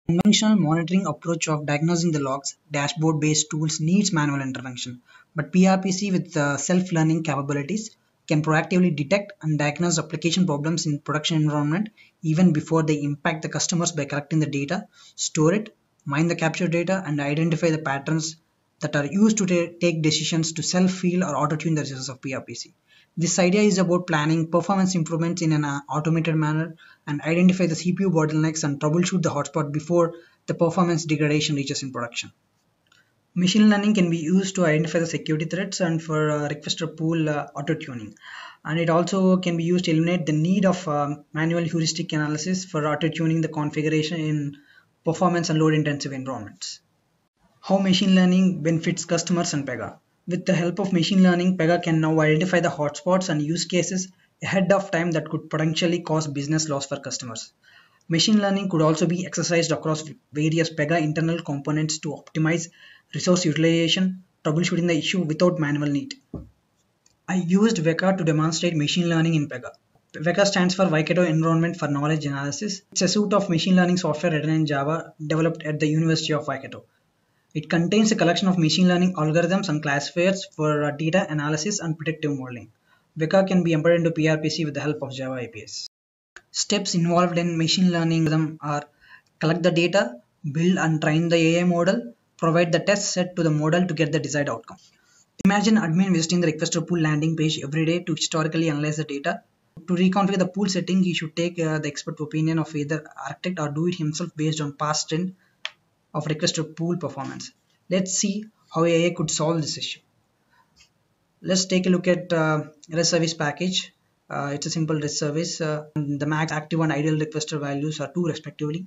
Conventional monitoring approach of diagnosing the logs, dashboard-based tools needs manual intervention, but PRPC with self-learning capabilities can proactively detect and diagnose application problems in production environment even before they impact the customers by collecting the data, store it, mine the captured data, and identify the patterns that are used to take decisions to self-heal or auto-tune the results of PRPC. This idea is about planning performance improvements in an automated manner and identify the CPU bottlenecks and troubleshoot the hotspot before the performance degradation reaches in production. Machine learning can be used to identify the security threats and for requester pool auto-tuning. And it also can be used to eliminate the need of manual heuristic analysis for auto-tuning the configuration in performance and load-intensive environments. How machine learning benefits customers and Pega. With the help of machine learning, Pega can now identify the hotspots and use cases ahead of time that could potentially cause business loss for customers. Machine learning could also be exercised across various Pega internal components to optimize resource utilization, troubleshooting the issue without manual need. I used WEKA to demonstrate machine learning in Pega. WEKA stands for Waikato Environment for Knowledge Analysis. It's a suite of machine learning software written in Java developed at the University of Waikato. It contains a collection of machine learning algorithms and classifiers for data analysis and predictive modeling. WEKA can be embedded into PRPC with the help of Java APIs. Steps involved in machine learning are collect the data, build and train the AI model, provide the test set to the model to get the desired outcome. Imagine admin visiting the requester pool landing page every day to historically analyze the data. To reconfigure the pool setting, he should take the expert opinion of either architect or do it himself based on past trend of requester pool performance. Let's see how AI could solve this issue. Let's take a look at REST service package. It's a simple REST service. The max, active and ideal requester values are 2 respectively.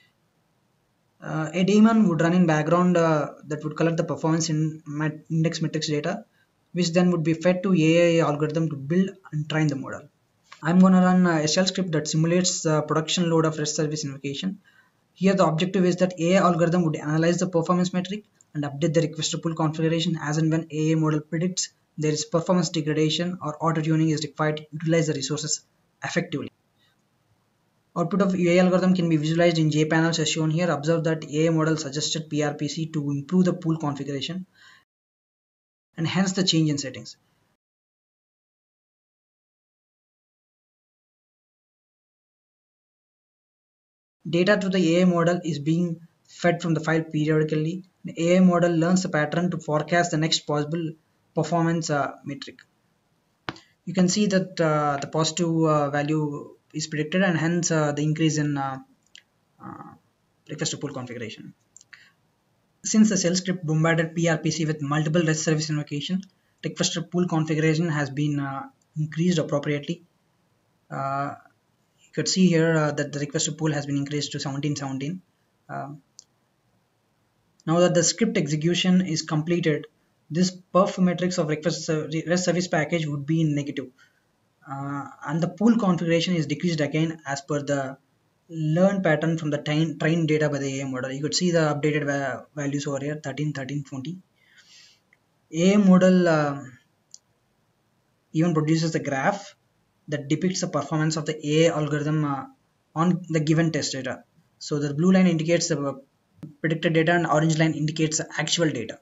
A daemon would run in background that would collect the performance in index metrics data, which then would be fed to AI algorithm to build and train the model. I'm going to run a shell script that simulates the production load of REST service invocation. Here the objective is that AI algorithm would analyze the performance metric and update the requester pool configuration as and when AI model predicts there is performance degradation or auto-tuning is required to utilize the resources effectively. Output of AI algorithm can be visualized in JPanels as shown here. Observe that AI model suggested PRPC to improve the pool configuration and hence the change in settings. Data to the AI model is being fed from the file periodically. The AI model learns the pattern to forecast the next possible performance metric. You can see that the positive value is predicted and hence the increase in requester pool configuration. Since the shell script bombarded PRPC with multiple REST service invocation, requester pool configuration has been increased appropriately. You could see here that the requester pool has been increased to 1717. Now that the script execution is completed, this perf matrix of REST service package would be in negative. And the pool configuration is decreased again as per the learned pattern from the trained data by the AI model. You could see the updated values over here, 13, 13, 20. AI model even produces a graph that depicts the performance of the AI algorithm on the given test data. So the blue line indicates the predicted data and orange line indicates the actual data.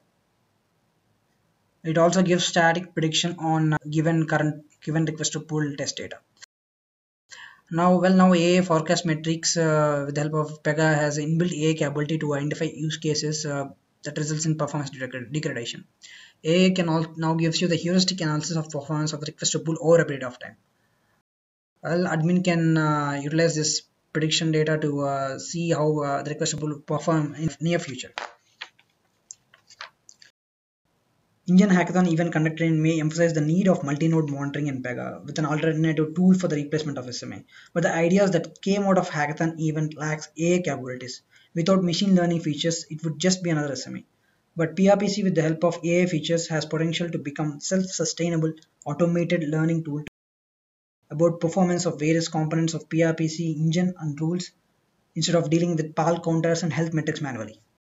It also gives static prediction on given requester pool test data. Now AI forecast metrics with the help of Pega has inbuilt AI capability to identify use cases that results in performance degradation. AI can now gives you the heuristic analysis of performance of the requester pool over a period of time. Well, admin can utilize this prediction data to see how the requester pool perform in near future. Engine hackathon event conducted in May emphasized the need of multi-node monitoring in Pega with an alternative tool for the replacement of SMA. But the idea that came out of hackathon event lacks AI capabilities. Without machine learning features, it would just be another SMA. But PRPC with the help of AI features has potential to become self-sustainable automated learning tool about performance of various components of PRPC engine and rules instead of dealing with PAL counters and health metrics manually.